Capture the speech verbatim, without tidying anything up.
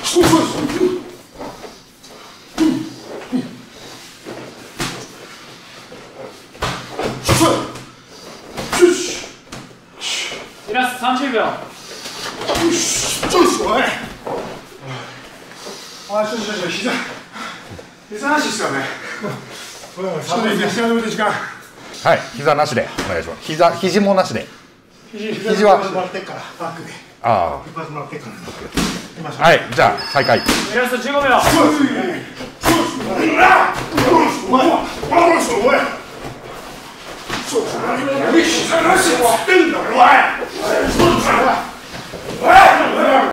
リラスさんじゅうびょう。 よし、ちょいすごい。あ、ちょいちょいちょい、膝。膝なしっすよね。ちょっと膝の腕時間。 はい、膝なしでお願いします。膝、肘もなしで。 肘肘は。 もらってっから、バックで。 あ一発もらってっから。 あ。はい、じゃあ、再開。 リラスじゅうごびょう。 お前、お前、そう、お前。そう、何膝なしって言ってんだ、お前。